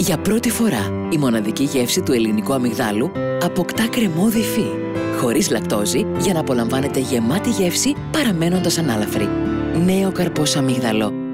Για πρώτη φορά, η μοναδική γεύση του ελληνικού αμυγδάλου αποκτά κρεμώδη υφή, χωρίς λακτόζη, για να απολαμβάνετε γεμάτη γεύση παραμένοντας ανάλαφροι. Νέο καρπός αμύγδαλο.